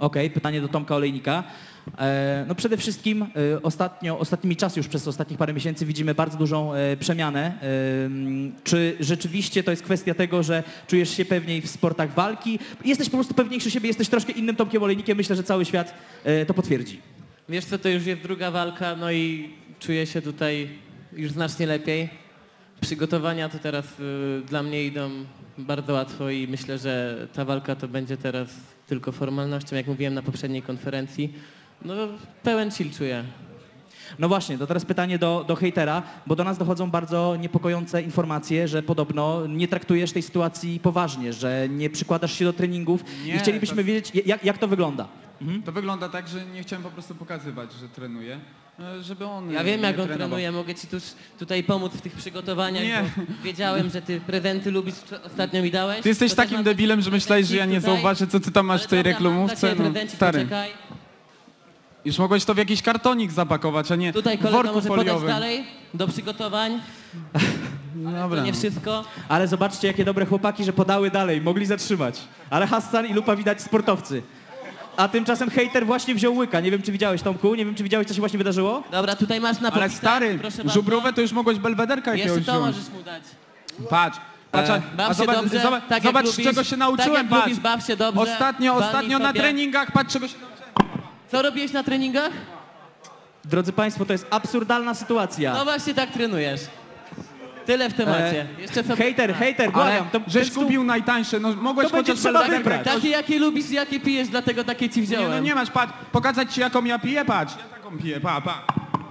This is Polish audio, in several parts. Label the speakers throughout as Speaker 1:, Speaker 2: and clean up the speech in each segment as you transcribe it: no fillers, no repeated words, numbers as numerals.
Speaker 1: Okej, pytanie do Tomka Olejnika. No przede wszystkim ostatnimi czasy, już przez ostatnich parę miesięcy widzimy bardzo dużą przemianę. Czy rzeczywiście to jest kwestia tego, że czujesz się pewniej w sportach walki? Jesteś po prostu pewniejszy siebie, jesteś troszkę innym Tomkiem Olejnikiem. Myślę, że cały świat to potwierdzi.
Speaker 2: Wiesz co, to już jest druga walka, no i czuję się tutaj już znacznie lepiej. Przygotowania to teraz dla mnie idą bardzo łatwo i myślę, że ta walka to będzie teraz tylko formalnością, jak mówiłem na poprzedniej konferencji. No pełen chill czuję.
Speaker 1: No właśnie, to teraz pytanie do hejtera, bo do nas dochodzą bardzo niepokojące informacje, że podobno nie traktujesz tej sytuacji poważnie, że nie przykładasz się do treningów i chcielibyśmy wiedzieć, jak to wygląda.
Speaker 3: To wygląda tak, że nie chciałem po prostu pokazywać, że trenuję, żeby on
Speaker 2: Ja wiem,
Speaker 3: nie
Speaker 2: jak on
Speaker 3: trenował.
Speaker 2: trenuje, mogę ci tutaj pomóc w tych przygotowaniach,
Speaker 3: Nie.
Speaker 2: bo wiedziałem, że ty prezenty lubisz, ostatnio mi dałeś.
Speaker 3: Ty jesteś
Speaker 2: To też
Speaker 3: takim
Speaker 2: mam
Speaker 3: debilem, że
Speaker 2: taki
Speaker 3: myślałeś, że ja nie
Speaker 2: tutaj.
Speaker 3: zauważę, co ty tam masz w tej
Speaker 2: Ale dobra, mam dla
Speaker 3: reklamówce.
Speaker 2: ciebie
Speaker 3: No,
Speaker 2: prezencik,
Speaker 3: stary,
Speaker 2: poczekaj.
Speaker 3: już mogłeś to w jakiś kartonik zapakować, a nie
Speaker 2: Tutaj
Speaker 3: w
Speaker 2: kolega
Speaker 3: worku
Speaker 2: może podać
Speaker 3: foliowym.
Speaker 2: dalej do przygotowań.
Speaker 3: Dobra,
Speaker 2: To nie
Speaker 3: no.
Speaker 2: wszystko.
Speaker 1: Ale zobaczcie, jakie dobre chłopaki, że podały dalej, mogli zatrzymać. Ale Hassan i Lupa widać sportowcy. A tymczasem hejter właśnie wziął łyka. Nie wiem, czy widziałeś, Tomku, nie wiem, czy widziałeś, co się właśnie wydarzyło?
Speaker 2: Dobra, tutaj masz na
Speaker 3: Ale
Speaker 2: popisach,
Speaker 3: stary,
Speaker 2: proszę bardzo.
Speaker 3: żubrówę to już mogłeś belwederka jakiegoś
Speaker 2: Jeszcze to
Speaker 3: wziąć.
Speaker 2: możesz mu dać.
Speaker 3: Patrz, patrz,
Speaker 2: Baw
Speaker 3: a
Speaker 2: się
Speaker 3: zobacz,
Speaker 2: dobrze,
Speaker 3: zobacz,
Speaker 2: tak jak
Speaker 3: zobacz
Speaker 2: lubisz,
Speaker 3: czego się nauczyłem,
Speaker 2: tak jak
Speaker 3: patrz.
Speaker 2: lubisz, baw się dobrze.
Speaker 3: Ostatnio
Speaker 2: walnij
Speaker 3: na
Speaker 2: sobie.
Speaker 3: treningach, patrz czego się nauczyłem.
Speaker 2: Co robiłeś na treningach?
Speaker 1: Drodzy Państwo, to jest absurdalna sytuacja.
Speaker 2: No właśnie tak trenujesz. Tyle w temacie. Jeszcze sobie...
Speaker 1: Hejter, błagam.
Speaker 3: Ale żeś kupił najtańsze, no mogłeś
Speaker 1: to będzie
Speaker 3: chociaż
Speaker 1: trzeba
Speaker 3: belwederka
Speaker 1: wybrać.
Speaker 3: jakoś.
Speaker 2: Takie jakie lubisz i jakie pijesz, dlatego takie ci
Speaker 3: Nie,
Speaker 2: wziąłem.
Speaker 3: no nie masz, patrz, pokazać ci jaką ja piję, patrz. Ja taką piję, pa.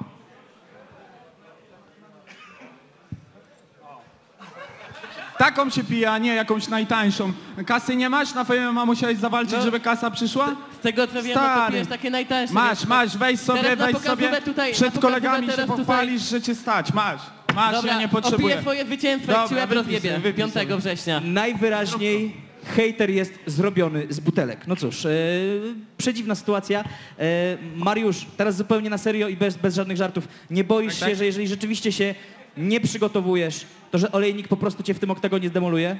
Speaker 3: Taką się pije, a nie jakąś najtańszą. Kasy nie masz? Na FMA musiałeś zawalczyć,
Speaker 2: No.
Speaker 3: żeby kasa przyszła?
Speaker 2: Z tego co wiem, no to
Speaker 3: Stary.
Speaker 2: pijesz takie najtańsze.
Speaker 3: Masz, weź sobie,
Speaker 2: Teraz na
Speaker 3: weź
Speaker 2: pokazówę
Speaker 3: sobie.
Speaker 2: tutaj, na
Speaker 3: Przed
Speaker 2: pokazówę
Speaker 3: kolegami się
Speaker 2: teraz tutaj.
Speaker 3: pochwalisz, że cię stać. Masz,
Speaker 2: Dobra,
Speaker 3: ja nie
Speaker 2: opiję
Speaker 3: potrzebuję.
Speaker 2: twoje zwycięstwo, jak ci
Speaker 3: Dobra,
Speaker 2: łeb
Speaker 3: wypij
Speaker 2: rozjebie.
Speaker 3: sobie, wypij
Speaker 2: 5
Speaker 3: sobie.
Speaker 2: września.
Speaker 1: Najwyraźniej hejter jest zrobiony z butelek. No cóż, przedziwna sytuacja. Mariusz, teraz zupełnie na serio i bez żadnych żartów. Nie boisz
Speaker 3: Tak.
Speaker 1: się, że jeżeli rzeczywiście się nie przygotowujesz, to że Olejnik po prostu cię w tym oktagonie zdemoluje?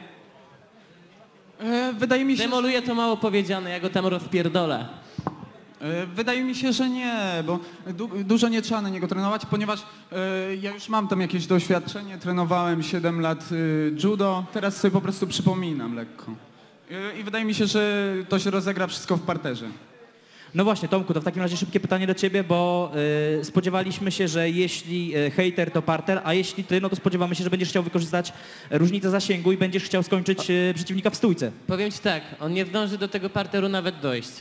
Speaker 3: Wydaje mi się,
Speaker 2: Demoluję to mało powiedziane, ja go tam rozpierdolę.
Speaker 3: Wydaje mi się, że nie, bo dużo nie trzeba na niego trenować, ponieważ ja już mam tam jakieś doświadczenie, trenowałem 7 lat judo, teraz sobie po prostu przypominam lekko. I wydaje mi się, że to się rozegra wszystko w parterze.
Speaker 1: No właśnie, Tomku, to w takim razie szybkie pytanie do ciebie, bo spodziewaliśmy się, że jeśli hejter to parter, a jeśli ty, no to spodziewamy się, że będziesz chciał wykorzystać różnicę zasięgu i będziesz chciał skończyć przeciwnika w stójce.
Speaker 2: Powiem ci tak, on nie zdąży do tego parteru nawet dojść.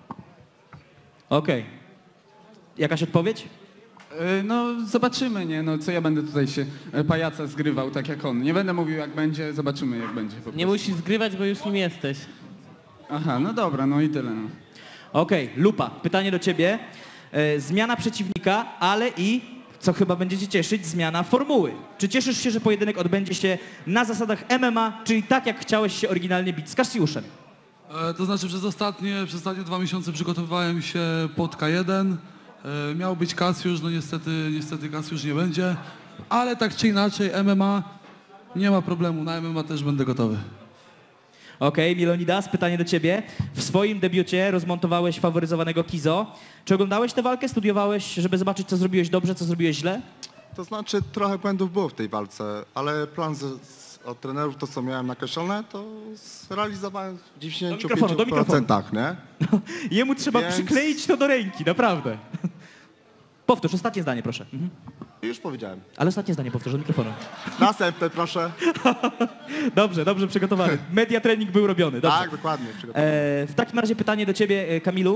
Speaker 1: Okej. Jakaś odpowiedź?
Speaker 3: No zobaczymy, nie? No co ja będę tutaj się pajaca zgrywał tak jak on. Nie będę mówił jak będzie, zobaczymy jak będzie po
Speaker 2: Nie
Speaker 3: prostu.
Speaker 2: musisz zgrywać, bo już nim jesteś.
Speaker 3: Aha, no dobra, no i tyle. No.
Speaker 1: Okej, Lupa, pytanie do ciebie. Zmiana przeciwnika, ale i, co chyba będzie cię cieszyć, zmiana formuły. Czy cieszysz się, że pojedynek odbędzie się na zasadach MMA, czyli tak jak chciałeś się oryginalnie bić z Cassiuszem?
Speaker 4: To znaczy przez ostatnie 2 miesiące przygotowywałem się pod K1. Miał być Cassiusz, no niestety Cassiusz nie będzie. Ale tak czy inaczej MMA nie ma problemu, na MMA też będę gotowy.
Speaker 1: Okej, Milonidas, pytanie do ciebie. W swoim debiucie rozmontowałeś faworyzowanego Kizo. Czy oglądałeś tę walkę, studiowałeś, żeby zobaczyć, co zrobiłeś dobrze, co zrobiłeś źle?
Speaker 5: To znaczy trochę błędów było w tej walce, ale plan od trenerów, to co miałem nakreślone, to zrealizowałem w 95%,
Speaker 1: Do mikrofonu.
Speaker 5: nie?
Speaker 1: Jemu trzeba
Speaker 5: Więc-
Speaker 1: przykleić to do ręki, naprawdę. Powtórz, ostatnie zdanie, proszę.
Speaker 5: Już powiedziałem.
Speaker 1: Ale ostatnie zdanie powtórz do mikrofonu.
Speaker 5: Następne, proszę.
Speaker 1: Dobrze przygotowany. Media trening był robiony, dobrze.
Speaker 5: Tak, dokładnie. Przygotowałem.
Speaker 1: W takim razie pytanie do ciebie, Kamilu.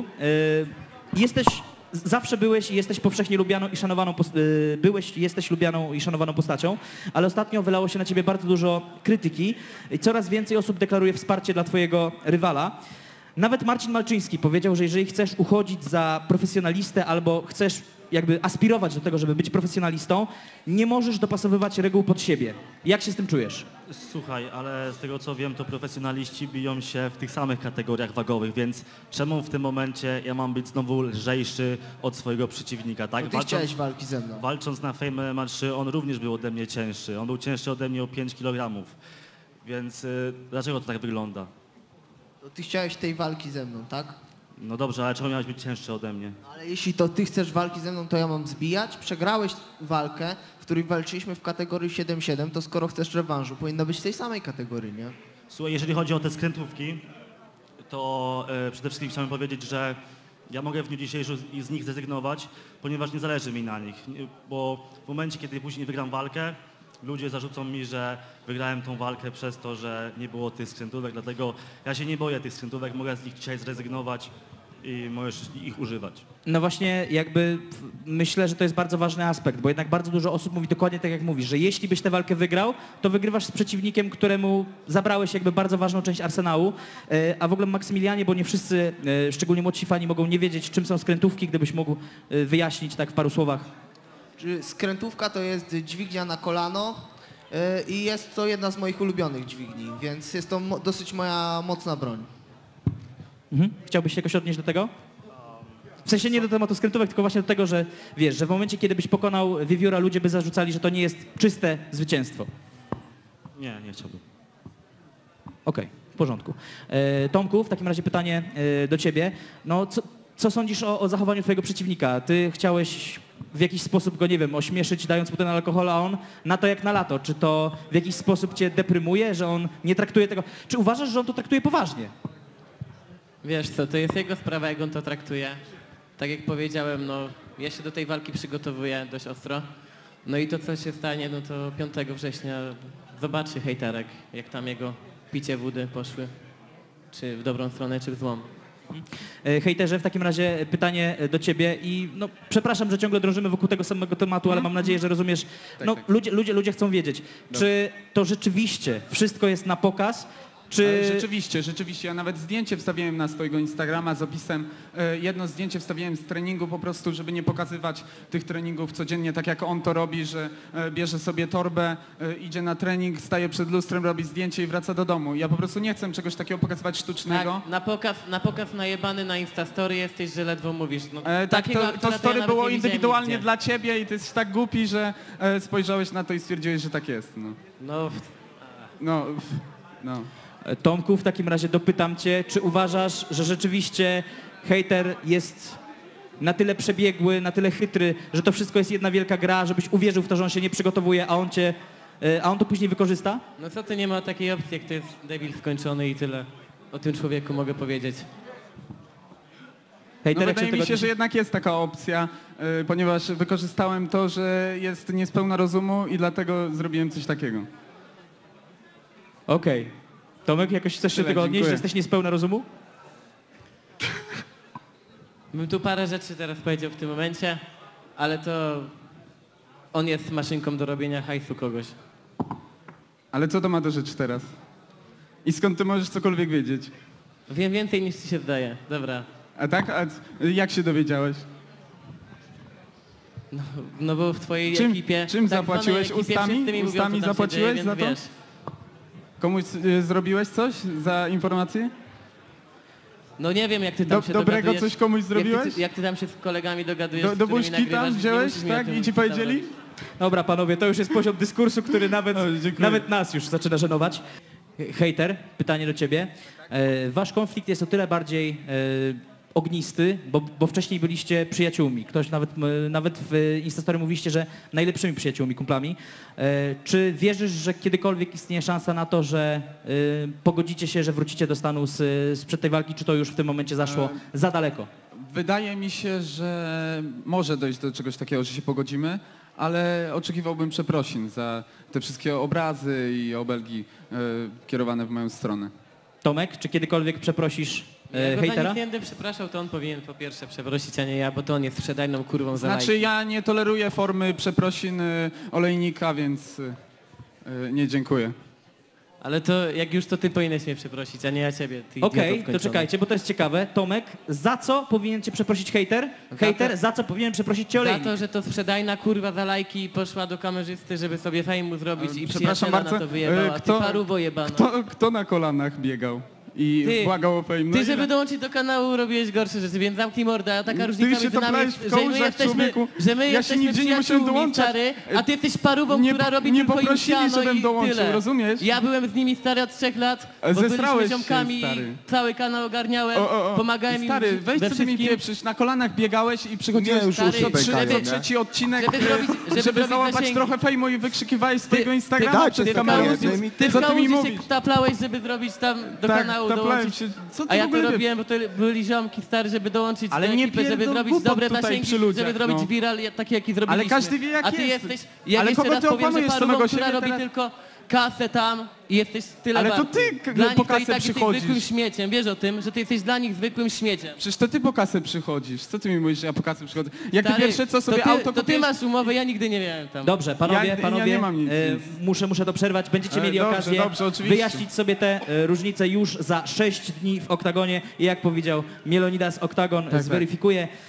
Speaker 1: Zawsze byłeś i jesteś powszechnie lubianą i szanowaną, jesteś lubianą i szanowaną postacią, ale ostatnio wylało się na ciebie bardzo dużo krytyki i coraz więcej osób deklaruje wsparcie dla twojego rywala. Nawet Marcin Malczyński powiedział, że jeżeli chcesz uchodzić za profesjonalistę albo chcesz jakby aspirować do tego, żeby być profesjonalistą, nie możesz dopasowywać reguł pod siebie. Jak się z tym czujesz?
Speaker 6: Słuchaj, ale z tego co wiem, to profesjonaliści biją się w tych samych kategoriach wagowych, więc czemu w tym momencie ja mam być znowu lżejszy od swojego przeciwnika, tak?
Speaker 7: Ty chciałeś walki ze mną.
Speaker 6: Walcząc na Fame MMA3, on również był ode mnie cięższy. On był cięższy ode mnie o 5 kg. Więc dlaczego to tak wygląda?
Speaker 7: Ty chciałeś tej walki ze mną, tak?
Speaker 6: No dobrze, ale czemu miałeś być cięższy ode mnie?
Speaker 7: Ale jeśli to ty chcesz walki ze mną, to ja mam zbijać. Przegrałeś walkę, w której walczyliśmy w kategorii 7-7, to skoro chcesz rewanżu, powinno być w tej samej kategorii, nie?
Speaker 6: Słuchaj, jeżeli chodzi o te skrętówki, to przede wszystkim chciałem powiedzieć, że ja mogę w dniu dzisiejszym z nich zrezygnować, ponieważ nie zależy mi na nich. Bo w momencie, kiedy później wygram walkę, ludzie zarzucą mi, że wygrałem tą walkę przez to, że nie było tych skrętówek, dlatego ja się nie boję tych skrętówek, mogę z nich dzisiaj zrezygnować i możesz ich używać.
Speaker 1: No właśnie jakby myślę, że to jest bardzo ważny aspekt, bo jednak bardzo dużo osób mówi dokładnie tak jak mówisz, że jeśli byś tę walkę wygrał, to wygrywasz z przeciwnikiem, któremu zabrałeś jakby bardzo ważną część arsenału, a w ogóle Maksymilianie, bo nie wszyscy, szczególnie młodsi fani mogą nie wiedzieć, czym są skrętówki, gdybyś mógł wyjaśnić tak w paru słowach.
Speaker 7: Skrętówka to jest dźwignia na kolano i jest to jedna z moich ulubionych dźwigni, więc jest to dosyć moja mocna broń.
Speaker 1: Mhm. Chciałbyś się jakoś odnieść do tego? W sensie nie do tematu skrętówek, tylko właśnie do tego, że wiesz, że w momencie, kiedy byś pokonał wiewióra, ludzie by zarzucali, że to nie jest czyste zwycięstwo.
Speaker 6: Nie, nie chciałbym.
Speaker 1: Okej, w porządku. Tomku, w takim razie pytanie do ciebie. No, co sądzisz o zachowaniu twojego przeciwnika? Ty chciałeś w jakiś sposób go, nie wiem, ośmieszyć, dając mu ten alkohol, a on na to jak na lato. Czy to w jakiś sposób cię deprymuje, że on nie traktuje tego... Czy uważasz, że on to traktuje poważnie?
Speaker 2: Wiesz co, to jest jego sprawa, jak on to traktuje. Tak jak powiedziałem, no ja się do tej walki przygotowuję dość ostro. No i to, co się stanie, no to 5 września zobaczy hejterek, jak tam jego picie wody poszły. Czy w dobrą stronę, czy w złą.
Speaker 1: Hejterze, w takim razie pytanie do ciebie i no, przepraszam, że ciągle drążymy wokół tego samego tematu, ale mam nadzieję, że rozumiesz. No,
Speaker 3: tak.
Speaker 1: Ludzie chcą wiedzieć, czy to rzeczywiście wszystko jest na pokaz, czy...
Speaker 3: Rzeczywiście. Ja nawet zdjęcie wstawiłem na swojego Instagrama z opisem. Jedno zdjęcie wstawiłem z treningu po prostu, żeby nie pokazywać tych treningów codziennie, tak jak on to robi, że bierze sobie torbę, idzie na trening, staje przed lustrem, robi zdjęcie i wraca do domu. Ja po prostu nie chcę czegoś takiego pokazywać sztucznego.
Speaker 2: Tak, na pokaz najebany na Instastory jesteś, że ledwo mówisz. No,
Speaker 3: Tak,
Speaker 2: takiego
Speaker 3: to
Speaker 2: aktora ja
Speaker 3: story
Speaker 2: nawet
Speaker 3: było
Speaker 2: nie widziałem
Speaker 3: indywidualnie
Speaker 2: nigdzie.
Speaker 3: dla ciebie i ty jesteś tak głupi, że spojrzałeś na to i stwierdziłeś, że tak jest. No.
Speaker 1: Tomku, w takim razie dopytam cię, czy uważasz, że rzeczywiście hejter jest na tyle przebiegły, na tyle chytry, że to wszystko jest jedna wielka gra, żebyś uwierzył w to, że on się nie przygotowuje, a on to później wykorzysta?
Speaker 2: No co ty, nie ma takiej opcji, jak to jest debil skończony i tyle. O tym człowieku mogę powiedzieć.
Speaker 1: Hejterek,
Speaker 3: Wydaje
Speaker 1: czy
Speaker 3: mi
Speaker 1: tego
Speaker 3: się, że jednak jest taka opcja, ponieważ wykorzystałem to, że jest niespełna rozumu i dlatego zrobiłem coś takiego.
Speaker 1: Okej. Tomek, jakoś chcesz się
Speaker 3: Tyle,
Speaker 1: tego odnieść,
Speaker 3: dziękuję.
Speaker 1: że jesteś niespełna rozumu?
Speaker 2: Bym tu parę rzeczy teraz powiedział w tym momencie, ale to on jest maszynką do robienia hajsu kogoś.
Speaker 3: Ale co to ma do rzeczy teraz? I skąd ty możesz cokolwiek wiedzieć?
Speaker 2: Wiem więcej niż ci się zdaje. Dobra.
Speaker 3: A tak? A jak się dowiedziałeś?
Speaker 2: No bo w twojej
Speaker 3: Czym-
Speaker 2: ekipie...
Speaker 3: czym
Speaker 2: tak zwanej
Speaker 3: zapłaciłeś?
Speaker 2: ekipie
Speaker 3: Ustami?
Speaker 2: wszyscy mi mówią, co
Speaker 3: Ustami
Speaker 2: tam się
Speaker 3: zapłaciłeś
Speaker 2: dzieje,
Speaker 3: za
Speaker 2: więc
Speaker 3: to?
Speaker 2: Wiesz,
Speaker 3: Komuś zrobiłeś coś za informację?
Speaker 2: no nie wiem, jak ty tam się
Speaker 3: Dobrego
Speaker 2: dogadujesz.
Speaker 3: coś komuś zrobiłeś?
Speaker 2: Jak ty tam się z kolegami dogadujesz, z
Speaker 3: Do
Speaker 2: którymi
Speaker 3: buźki
Speaker 2: nagrywasz,
Speaker 3: tam
Speaker 2: nie
Speaker 3: wziąłeś,
Speaker 2: musisz mi o
Speaker 3: tak?
Speaker 2: tym
Speaker 3: I ci powiedzieli?
Speaker 1: Dobra, panowie, to już jest poziom dyskursu, który nawet nas już zaczyna żenować. Hejter, pytanie do ciebie. Wasz konflikt jest o tyle bardziej ognisty, bo wcześniej byliście przyjaciółmi. Ktoś nawet w Instastory mówiliście, że najlepszymi przyjaciółmi, kumplami. Czy wierzysz, że kiedykolwiek istnieje szansa na to, że pogodzicie się, że wrócicie do stanu sprzed tej walki, czy to już w tym momencie zaszło za daleko?
Speaker 3: Wydaje mi się, że może dojść do czegoś takiego, że się pogodzimy, ale oczekiwałbym przeprosin za te wszystkie obrazy i obelgi kierowane w moją stronę.
Speaker 1: Tomek, czy kiedykolwiek przeprosisz
Speaker 2: Jak go
Speaker 1: hejtera?
Speaker 2: za nic nie będę przepraszał, to on powinien po pierwsze przeprosić, a nie ja, bo to on jest sprzedajną kurwą za
Speaker 3: Znaczy
Speaker 2: lajki.
Speaker 3: ja nie toleruję formy przeprosin olejnika, więc nie dziękuję.
Speaker 2: Ale to jak już to ty powinieneś mnie przeprosić, a nie ja ciebie. Ty idioto
Speaker 1: Okej, to
Speaker 2: skończony.
Speaker 1: czekajcie, bo to jest ciekawe. Tomek, za co powinien cię przeprosić hejter? Hejter, za co powinien przeprosić cię
Speaker 2: Za
Speaker 1: olejnik?
Speaker 2: to, że to sprzedajna kurwa za lajki poszła do kamerzysty, żeby sobie fejmu zrobić i
Speaker 3: Przepraszam
Speaker 2: przyjaciela
Speaker 3: bardzo,
Speaker 2: na to wyjebała. Ty paruwo jebana.
Speaker 3: Kto na kolanach biegał i
Speaker 2: Ty,
Speaker 3: błagał o fame. No
Speaker 2: Ty,
Speaker 3: i
Speaker 2: żeby dołączyć do kanału, robiłeś gorsze rzeczy, więc zamknij mordę, a taka różnica
Speaker 3: Ty się
Speaker 2: między nami
Speaker 3: toplałeś
Speaker 2: jest,
Speaker 3: w
Speaker 2: że my
Speaker 3: kołżach,
Speaker 2: jesteśmy,
Speaker 3: człowieku.
Speaker 2: że my
Speaker 3: Ja się
Speaker 2: jesteśmy
Speaker 3: nigdzie nie musiałem
Speaker 2: przyjaciółmi,
Speaker 3: dołączać.
Speaker 2: stary, a ty jesteś parówą,
Speaker 3: Nie-
Speaker 2: która robi
Speaker 3: nie
Speaker 2: tylko
Speaker 3: poprosili,
Speaker 2: im siano
Speaker 3: żebym
Speaker 2: i
Speaker 3: dołączył,
Speaker 2: tyle.
Speaker 3: rozumiesz?
Speaker 2: Ja byłem z nimi, stary, od 3 lat, bo byliśmy
Speaker 3: Zesrałeś się,
Speaker 2: ziomkami,
Speaker 3: stary.
Speaker 2: cały kanał ogarniałem, pomagałem
Speaker 3: Stary,
Speaker 2: im
Speaker 3: weź
Speaker 2: we
Speaker 3: co ty mi
Speaker 2: wszystkim.
Speaker 3: pieprzysz, na kolanach biegałeś i przychodziłeś
Speaker 5: Nie, już
Speaker 2: uszy
Speaker 3: co
Speaker 5: pękają, nie?
Speaker 3: trzeci odcinek,
Speaker 2: Żeby zrobić- żeby
Speaker 3: żeby
Speaker 2: zrobić
Speaker 3: załapać
Speaker 2: zasięgi.
Speaker 3: trochę fejmu i wykrzykiwałeś z twojego
Speaker 2: Ty-
Speaker 3: Instagrama
Speaker 5: ty-
Speaker 3: przed
Speaker 5: ty-
Speaker 3: kamerą.
Speaker 5: ty-
Speaker 2: Ty w
Speaker 3: Co ty mi
Speaker 2: kałuży
Speaker 3: mówisz?
Speaker 2: się taplałeś, żeby zrobić tam do
Speaker 3: Tak,
Speaker 2: kanału
Speaker 3: taplałem
Speaker 2: dołączyć.
Speaker 3: się. Co ty
Speaker 2: A
Speaker 3: w
Speaker 2: ja to
Speaker 3: ogóle wiesz?
Speaker 2: robiłem, bo to byli ziomki stary, żeby dołączyć
Speaker 3: Ale
Speaker 2: do
Speaker 3: nie
Speaker 2: ekipy, żeby
Speaker 3: pierdol
Speaker 2: zrobić
Speaker 3: głupot
Speaker 2: dobre
Speaker 3: tutaj
Speaker 2: zasięgi,
Speaker 3: przy ludziach,
Speaker 2: żeby zrobić
Speaker 3: no.
Speaker 2: viral taki, jaki zrobiliśmy.
Speaker 3: Ale każdy wie, jak
Speaker 2: A ty
Speaker 3: jest.
Speaker 2: jesteś, jak
Speaker 3: Ale
Speaker 2: jeszcze
Speaker 3: kogo
Speaker 2: raz
Speaker 3: ty
Speaker 2: powiem, że
Speaker 3: okłamujesz,
Speaker 2: parówą,
Speaker 3: samego
Speaker 2: która
Speaker 3: siebie
Speaker 2: robi
Speaker 3: teraz?
Speaker 2: tylko kasę tam i jesteś tyle
Speaker 3: Ale to
Speaker 2: wart.
Speaker 3: ty
Speaker 2: Dla nich
Speaker 3: po
Speaker 2: to i
Speaker 3: kasę
Speaker 2: tak jesteś
Speaker 3: przychodzisz.
Speaker 2: zwykłym śmieciem, wiesz o tym, że ty jesteś dla nich zwykłym śmieciem.
Speaker 3: Przecież to ty po kasę przychodzisz. Co ty mi mówisz, że ja po kasę przychodzę? Jak ty
Speaker 2: Stary,
Speaker 3: pierwsze co sobie
Speaker 2: to ty,
Speaker 3: auto
Speaker 2: to ty
Speaker 3: kupiłeś...
Speaker 2: masz umowę, ja nigdy nie miałem tam.
Speaker 1: Dobrze, panowie,
Speaker 3: Ja nie mam nic.
Speaker 1: muszę to przerwać. Będziecie mieli
Speaker 3: Dobrze,
Speaker 1: okazję
Speaker 3: dobrze, oczywiście.
Speaker 1: wyjaśnić sobie te różnice już za 6 dni w Oktagonie i jak powiedział Mielonidas, Oktagon
Speaker 3: tak.
Speaker 1: zweryfikuje.